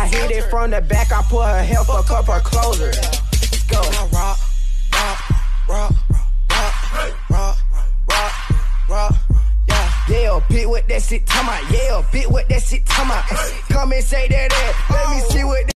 hit it from the back, I put her hair, fuck up her closer. Go. Rock, yeah, bitch, what that shit talking about? Yeah, bitch, what that shit talking about? Come and say that, let me see what